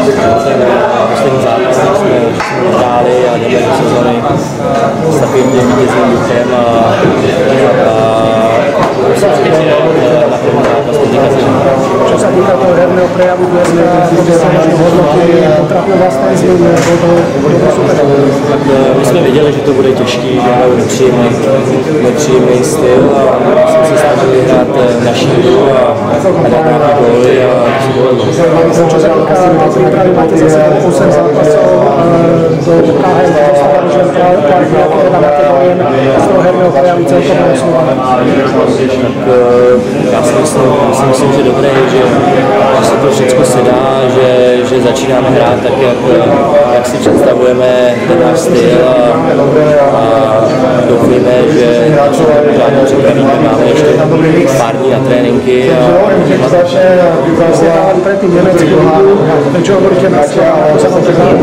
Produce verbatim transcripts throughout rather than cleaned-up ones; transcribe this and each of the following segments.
poslední zápas, jsme, jsme hráli a jdeme do sezony s takovým vítězným duchem a, a musím říct, že na první zápas teďka se čo sa týka toho herného prejavu dneska, kde sa možno hodnotí potratné vlastné změny, bylo to super. Tak my jsme věděli, že to bude těžký, že hrajou nepříjemný styl a jsme se snažili hrát naší hru a dát nějaké góly a Čo sa týka tej prípravy, máte zase osem zápasov do ká há el, dostávali, že kvalifikovaná máte dojem z toho herného prejavu celkom osnované. Já si myslím, si myslím, že dobré je, že, že se to všechno sedá, že, že začínáme hrát tak, jak, jak si představujeme ten náš styl a, a doufujeme, že se pořádně připravíme. Máme ještě pár dní na tréninky. Ste hrali predtým nemeckú ligu, čo hovoríte na ako sa to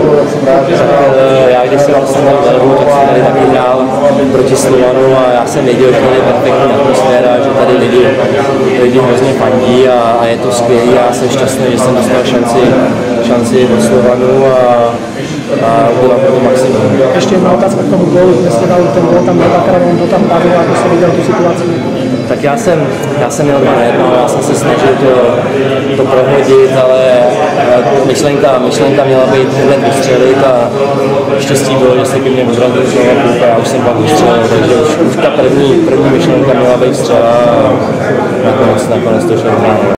Já když jsem vlastně na Velbu, tak jsem tady taky hrál proti Slovanu a já jsem věděl, že tady je perfektní atmosféra, že tady lidi, lidi hrozně fandí a, a je to skvělé. Já jsem šťastný, že jsem dostal šanci, šanci od Slovanu a, a udělám to maximum. Ešte jedna otázka k tomu gólu, kde ste dali ten gól, tam dvakrát, on to tam padlo, ako ste viděl tú situáciu? Tak já jsem, já jsem měl dva na jedno, já jsem se snažil to, to prohodit, ale myšlenka, myšlenka měla být hned vystřelit a štěstí bylo, že se ke mně odrazil znovu klub a já už jsem pak vystřelil, takže už, už ta první, první myšlenka měla být střela a nakonec, nakonec to šlo hrát.